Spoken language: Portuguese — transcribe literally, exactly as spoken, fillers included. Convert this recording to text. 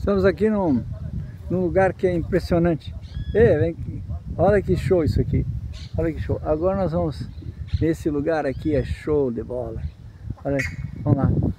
Estamos aqui num, num lugar que é impressionante. Ei, vem aqui. Olha que show isso aqui. Olha que show. Agora nós vamos nesse lugar aqui, é show de bola. Olha, vamos lá.